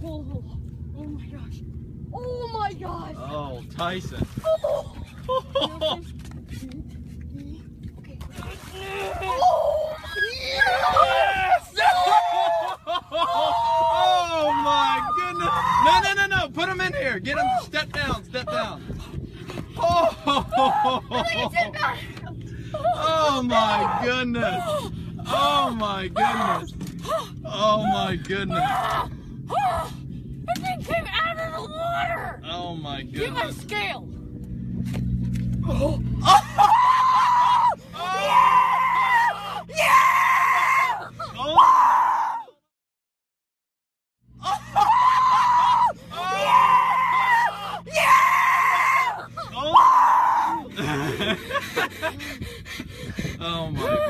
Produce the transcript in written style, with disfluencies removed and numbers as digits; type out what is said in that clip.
Oh, oh my gosh. Oh my gosh. Oh, Tyson. Oh. Okay. Oh, yes! Oh my goodness. No. Put him in here. Get him. Step down. Oh. Oh my goodness. Oh my goodness. Oh my goodness. That thing came out of the water. Oh my goodness. Give us scale. Oh. Yeah! Yeah! Oh. Yeah! Oh my